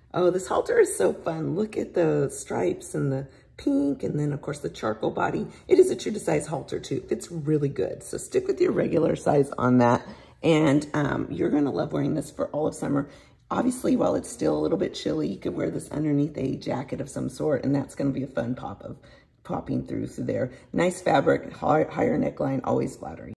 Oh, this halter is so fun. Look at the stripes and the pink, and then of course the charcoal body. It is a true to size halter too. It's really good. So stick with your regular size on that. And you're gonna love wearing this for all of summer. Obviously, while it's still a little bit chilly, you could wear this underneath a jacket of some sort, and that's gonna be a fun popping through there. Nice fabric, higher neckline, always flattering.